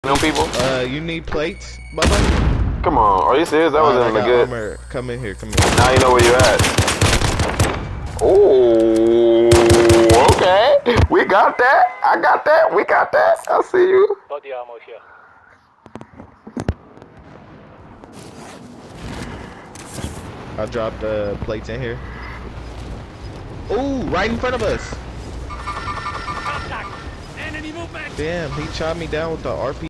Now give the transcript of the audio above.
Them people? You need plates, Bubba? Come on, are you serious? That wasn't even good. Armor. Come in here, come in here. Now you know where you're at. Oh, okay. We got that. I got that. We got that. I see you. Body armor here. I dropped the plates in here. Ooh, right in front of us. Contact! Enemy movement! Damn, he chopped me down with the RP.